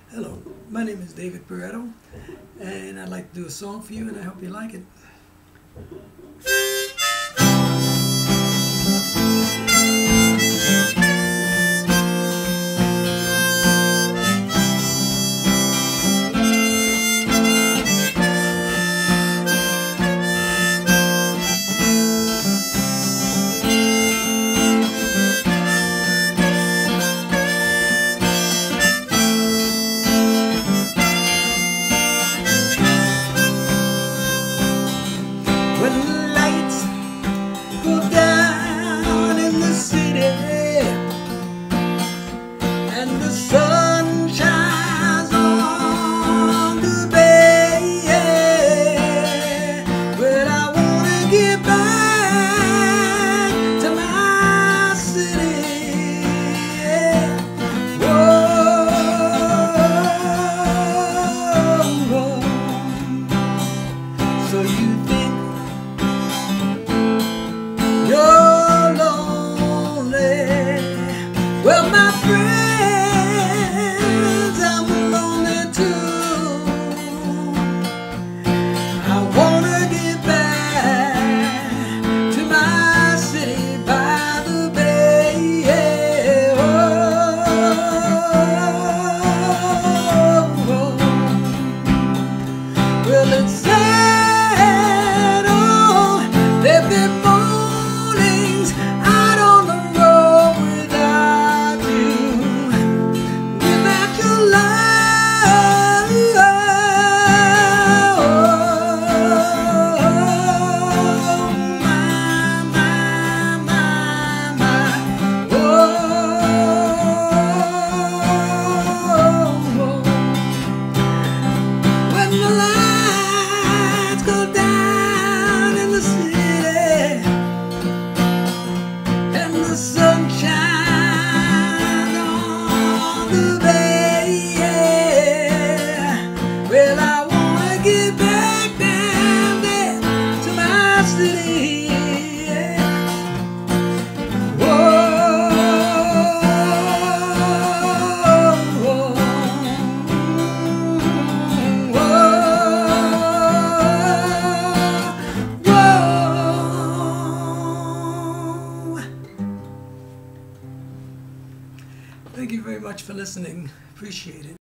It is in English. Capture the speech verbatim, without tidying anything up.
Hello, my name is David Barretto, and I'd like to do a song for you, and I hope you like it. When the lights go down in the city and the sun shines on the bay, well, I wanna get back to my city. Whoa, so you think you're lonely? Well, my friends, I'm lonely too. I wanna get back to my city by the bay. Oh, oh, oh. Well, it's sad, oh, there've been mornings out on the road without you, without your love. Oh, my, my, my, my. Oh, when the lights go down in the city and the sun shines on the bay, well, I wanna get back down there to my city. Whoa, whoa, whoa. Thank you very much for listening. Appreciate it.